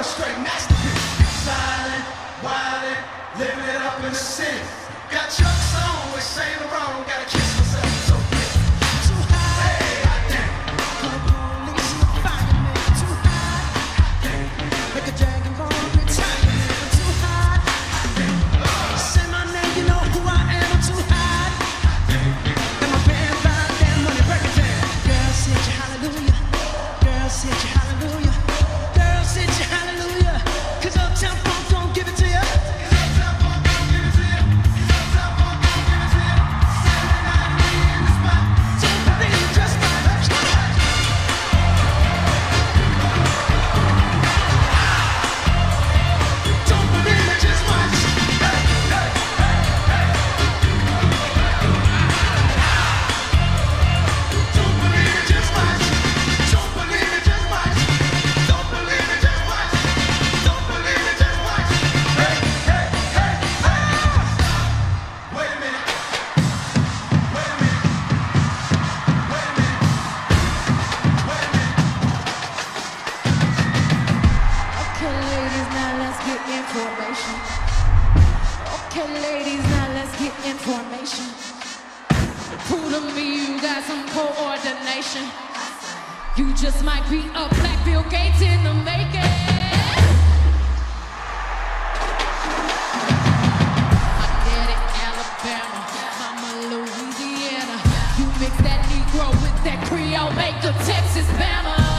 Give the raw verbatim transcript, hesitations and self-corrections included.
straight masterpiece. Stylin', wildin', living it up in the city. Got Chuck's on with Saint Laurent, gotta kiss myself so quick. Too high, hey, hot damn. Call the police and find me. Too high, hot damn. Make a dragon ball retire me. I'm too high, hot damn. Say my name, you know who I am. I'm too high, hot damn. And my band five damn money, break it down. Girls hit you hallelujah. Girls hit you hallelujah. Girls hit you hallelujah. Cause Uptown Funk don't give it to you. Okay, ladies, now let's get information. Prove to me you got some coordination. You just might be a black Bill Gates in the making. I get it, Alabama, Mama, Louisiana. You mix that Negro with that Creole, make the Texas Bama.